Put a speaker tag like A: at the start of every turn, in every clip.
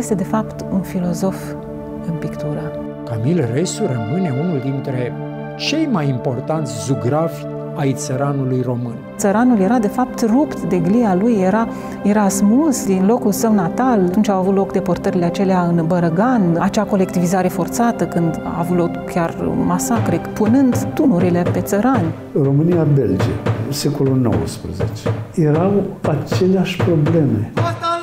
A: este de fapt un filozof în pictură.
B: Camil Resu rămâne unul dintre cei mai importanți zugrafi ai țăranului român.
A: Țăranul era de fapt rupt de glia lui, era smuls din locul său natal. Atunci au avut loc deportările acelea în Bărăgan, acea colectivizare forțată când a avut loc chiar masacre, punând tunurile pe țărani.
C: România-Belgia, secolul XIX, erau aceleași probleme.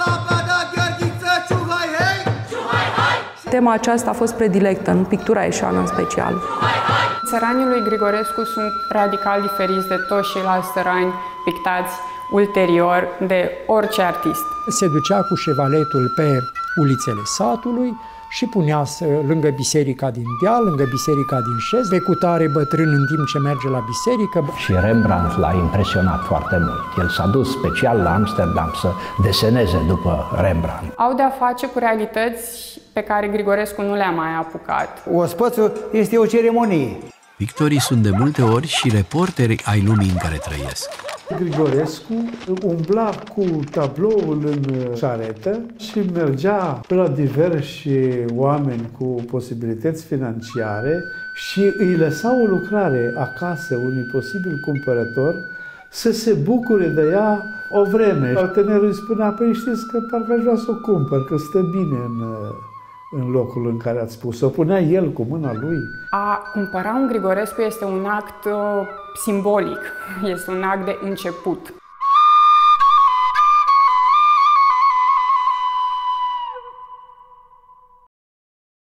D: Tema aceasta a fost predilectă în pictura eșeană în special.
E: Țăranii lui Grigorescu sunt radical diferiți de toți ceilalți țărani pictați ulterior de orice artist.
B: Se ducea cu șevaletul pe ulițele satului și punea lângă biserica din deal, lângă biserica din șez, pe cutare bătrân în timp ce merge la biserică.
F: Și Rembrandt l-a impresionat foarte mult. El s-a dus special la Amsterdam să deseneze după Rembrandt.
E: Au de-a face cu realități pe care Grigorescu nu le-a mai apucat.
G: Ospățul este o ceremonie.
H: Pictorii sunt de multe ori și reporteri ai lumii în care trăiesc.
C: Grigorescu umbla cu tabloul în șaretă și mergea la diversi oameni cu posibilități financiare și îi lăsa o lucrare acasă unui posibil cumpărător să se bucure de ea o vreme. Partenerul îi spunea, păi știți că parcă aș vrea să o cumpăr, că stă bine în locul în care ați pus-o. Punea el cu mâna lui.
E: A cumpăra un Grigorescu este un act simbolic, este un act de început.